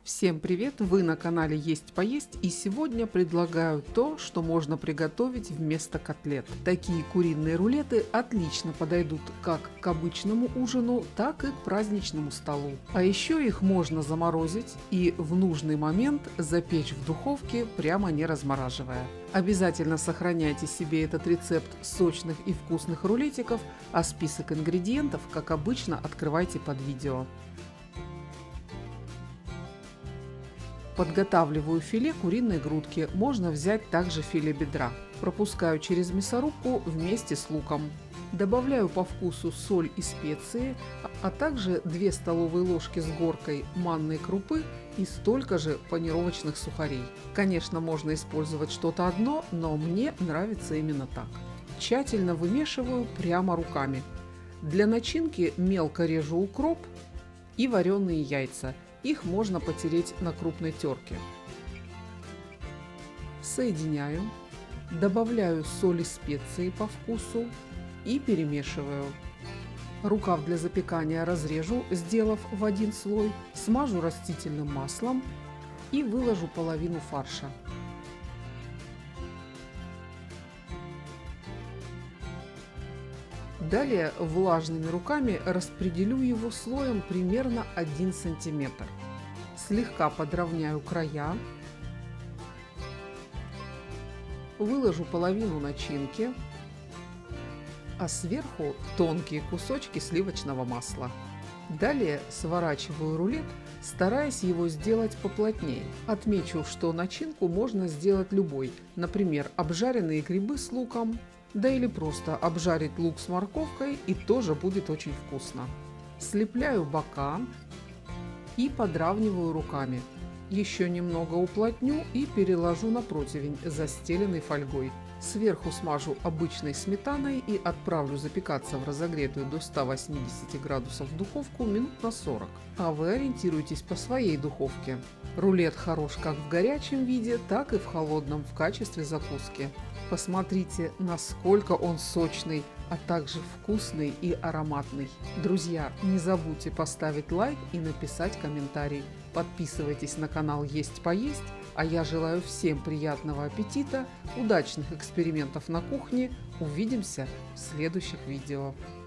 Всем привет! Вы на канале Есть Поесть, и сегодня предлагаю то, что можно приготовить вместо котлет. Такие куриные рулеты отлично подойдут как к обычному ужину, так и к праздничному столу. А еще их можно заморозить и в нужный момент запечь в духовке, прямо не размораживая. Обязательно сохраняйте себе этот рецепт сочных и вкусных рулетиков, а список ингредиентов, как обычно, открывайте под видео. Подготавливаю филе куриной грудки, можно взять также филе бедра. Пропускаю через мясорубку вместе с луком. Добавляю по вкусу соль и специи, а также 2 столовые ложки с горкой манной крупы и столько же панировочных сухарей. Конечно, можно использовать что-то одно, но мне нравится именно так. Тщательно вымешиваю прямо руками. Для начинки мелко режу укроп и вареные яйца. Их можно потереть на крупной терке. Соединяю, добавляю соль и специи по вкусу и перемешиваю. Рукав для запекания разрежу, сделав в один слой, смажу растительным маслом и выложу половину фарша. Далее влажными руками распределю его слоем примерно 1 см. Слегка подровняю края. Выложу половину начинки, а сверху тонкие кусочки сливочного масла. Далее сворачиваю рулет, стараясь его сделать поплотнее. Отмечу, что начинку можно сделать любой, например, обжаренные грибы с луком, да или просто обжарить лук с морковкой, и тоже будет очень вкусно. Слепляю бока и подравниваю руками. Еще немного уплотню и переложу на противень, застеленный фольгой. Сверху смажу обычной сметаной и отправлю запекаться в разогретую до 180 градусов духовку минут на 40. А вы ориентируйтесь по своей духовке. Рулет хорош как в горячем виде, так и в холодном в качестве закуски. Посмотрите, насколько он сочный, а также вкусный и ароматный. Друзья, не забудьте поставить лайк и написать комментарий. Подписывайтесь на канал Есть Поесть, а я желаю всем приятного аппетита, удачных экспериментов на кухне. Увидимся в следующих видео.